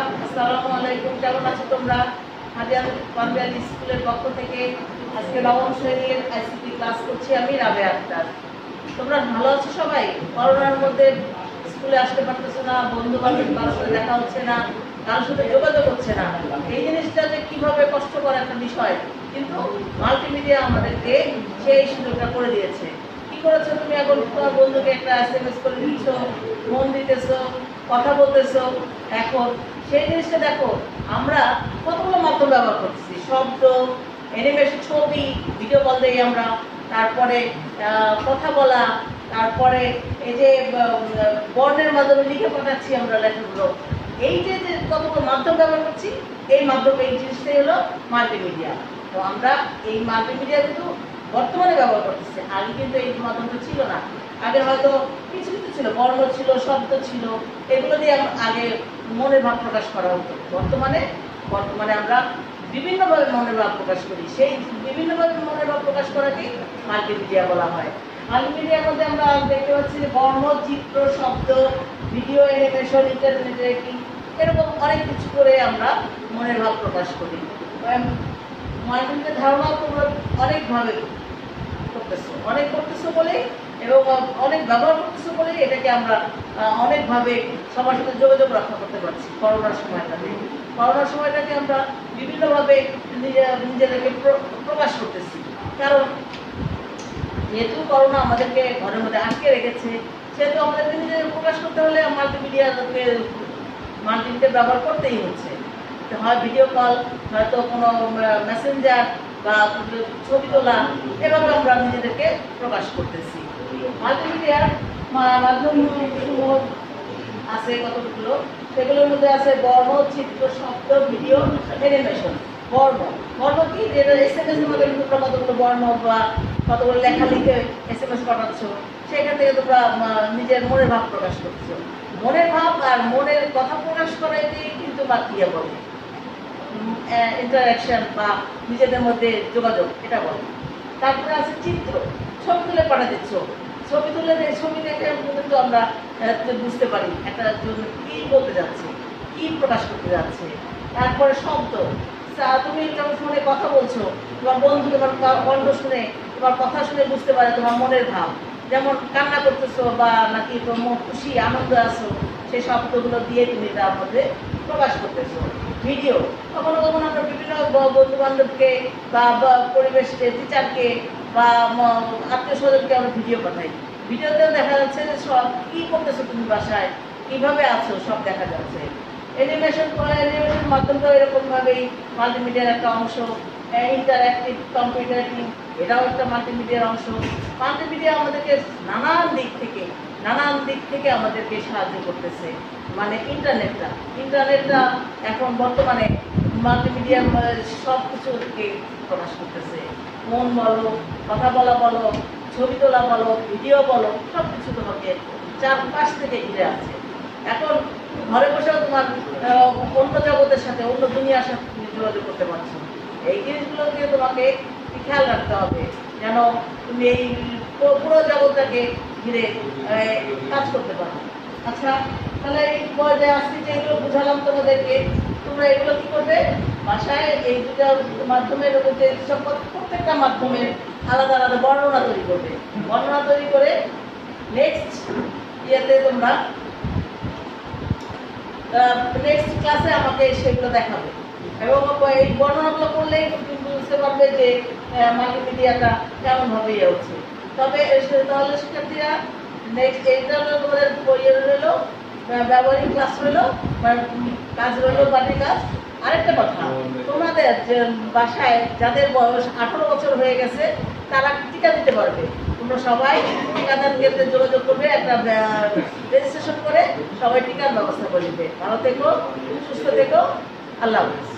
আসসালামু আলাইকুম। কেমন আছো তোমরা? হাদিয়াল পাঞ্জাল স্কুলের পক্ষ থেকে আজকে নবম শ্রেণীর আইসিটি ক্লাস করছি আমি, রাবেয়া আক্তার। তোমরা ভালো আছো সবাই? করোনার মধ্যে স্কুলে আসতে পারতেছো না, বন্ধু বান্ধব কারোর সাথে দেখা হচ্ছে না, কারোর সাথে যোগাযোগ হচ্ছে না। এই জিনিসটা যে কিভাবে কষ্টকর একটা বিষয়, কিন্তু মাল্টিমিডিয়া আমাদেরকে সেই সুযোগটা করে দিয়েছে। কি করেছো তুমি? এখন তোমার বন্ধুকে একটা SMS করে দিচ্ছ, ফোন দিতেছো, কথা বলতেছো। এখন সেই জিনিসটা দেখো, আমরা কতগুলো মাধ্যম ব্যবহার করতেছি, শব্দ, অ্যানিমেশন, ছবি, ভিডিও কল দিই আমরা, তারপরে কথা বলা, তারপরে এই যে বর্ণের মাধ্যমে লিখে পাঠাচ্ছি আমরা লেখাগুলো। এই যে যে কতগুলো মাধ্যম ব্যবহার করছি, এই মাধ্যমে এই জিনিসটাই হলো মাল্টিমিডিয়া। তো আমরা এই মাল্টিমিডিয়া কিন্তু বর্তমানে ব্যবহার করতেছি, আগে কিন্তু এই মাধ্যমটা ছিল না। আগে হয়তো কিছু কিছু ছিল, বর্ণ ছিল, শব্দ ছিল, এগুলো দিয়ে আগে মনের ভাব প্রকাশ করা হতো। বর্তমানে আমরা বিভিন্নভাবে মনের ভাব প্রকাশ করি, সেই বিভিন্নভাবে মনের ভাব প্রকাশ করাকেই মাল্টিমিডিয়া বলা হয়। মাল্টিমিডিয়ার মধ্যে আমরা দেখতে পাচ্ছি যে বর্ণ, চিত্র, শব্দ, ভিডিও, অ্যানিমেশন, ইন্টারনেটিং, এরকম অনেক কিছু করে আমরা মনের ভাব প্রকাশ করি। মাল্টিমিডিয়ার ধারণা তোমরা অনেকভাবে করতেছো বলেই, এবং অনেক ব্যবহার করতেছো বলেই এটাকে আমরা অনেকভাবে সবার সাথে যোগাযোগ রক্ষা করতে পারছি। করোনার সময়টাকে আমরা বিভিন্নভাবে নিজেদেরকে প্রকাশ করতেছি। কারণ যেহেতু করোনা আমাদেরকে ঘরের মধ্যে আটকে রেখেছে, সেহেতু আমাদেরকে নিজেদের প্রকাশ করতে হলে মাল্টিমিডিয়া ব্যবহার করতেই হচ্ছে। হয় ভিডিও কল, হয়তো কোনো মেসেঞ্জার বা ছবি তোলা, এভাবে আমরা নিজেদেরকে প্রকাশ করতেছি। মাল্টিমিডিয়ার মাধ্যম আছে কতগুলো, সেগুলোর মধ্যে আছে বর্ণ, চিত্র, শব্দ, ভিডিও, অ্যানিমেশন। বর্ণ কি? যেটা SMS এর মধ্যে তোমরা কতগুলো বর্ণ বা কতগুলো লেখা লিখে SMS পাঠাচ্ছ, সেখান থেকে তোমরা নিজের মনের ভাব প্রকাশ করছো। মনের ভাব আর মনের কথা প্রকাশ করাইতেই কিন্তু মাল্টিমিডিয়া বলে, ইন্টারাকশন বা নিজেদের মধ্যে যোগাযোগ, এটা বলে। তারপরে আছে চিত্র, ছবি তুলে পাঠা দিচ্ছ, ছবি তুলে ছবি দেখে কিন্তু আমরা বুঝতে পারি একটা কি বলতে যাচ্ছে, কি প্রকাশ করতে যাচ্ছে। তারপরে শব্দ, তুমি যখন ফোনে কথা বলছো, তোমার বন্ধু তোমার কণ্ঠ শুনে, তোমার কথা শুনে বুঝতে পারে তোমার মনের ভাব। যেমন কান্না করতেছো বা নাকি তোমার খুশি আনন্দ আছো, সেই শব্দগুলো দিয়ে তুমি তার মধ্যে প্রকাশ করতেছো। ভিডিও, কখনো কখনো আমরা বিভিন্ন বন্ধু বান্ধবকে বা পরিবেশকে, টিচারকে বা আত্মীয় স্বজনকে আমরা ভিডিও পাঠাই। ভিডিওতেও দেখা যাচ্ছে যে সব কী করতেছো তুমি বাসায়, কীভাবে আছো, সব দেখা যাচ্ছে। অ্যানিমেশন মাধ্যমটাও এরকমভাবেই মাল্টিমিডিয়ার একটা অংশ। ইন্টারঅ্যাক্টিভ কম্পিউটারিং, এটাও একটা মাল্টিমিডিয়ার অংশ। মাল্টিমিডিয়া আমাদেরকে নানান দিক থেকে আমাদেরকে সাহায্য করতেছে। মানে ইন্টারনেটটা এখন বর্তমানে মাল্টিমিডিয়ার সব কিছুকে প্রকাশ করতেছে। মন বলো, কথা বলা বলো, ছবি তোলা বলো, ভিডিও বলো, সব কিছু তোমাকে চারপাশ থেকে ঘিরে আছে। এখন ঘরে বসেও তোমার অন্য জগতের সাথে, অন্য দুনিয়ার সাথে তুমি যোগাযোগ করতে পারছো। এই জিনিসগুলোকে তোমাকে খেয়াল রাখতে হবে, যেন তুমি এই পুরো জগৎটাকে ঘিরে কাজ করতে পারো। আচ্ছা, তাহলে এই পর্যায়ে আসছি যে এগুলো বুঝালাম তোমাদেরকে, তোমরা এগুলো কি করবে বাসায়? এই দুটা মাধ্যমের প্রত্যেকটা মাধ্যমের আলাদা আলাদা বর্ণনা তৈরি করে নেক্সট ইয়েতে তোমরা নেক্সট ক্লাসে আমাকে সেগুলো দেখাবে, এবং এই বর্ণনাগুলো করলেই তুমি বুঝতে পারবে যে মাল্টিমিডিয়াটা কেমনভাবে ইয়ে হচ্ছে। তাহলে শিক্ষার্থীরা নেক্সট এইটা হলো তোমাদের রইল ব্যবহারিক ক্লাস, কাজ রইল বাড়ির কাজ। আরেকটা কথা, তোমাদের যে বাসায় যাদের বয়স 18 বছর হয়ে গেছে, তারা টিকা দিতে পারবে। তোমরা সবাই টিকাদান কেন্দ্রে যোগাযোগ করবে, একটা রেজিস্ট্রেশন করে সবাই টিকার ব্যবস্থা করে দিবে। ভালো থেকো, সুস্থ থেকো, আল্লাহ হাফেজ।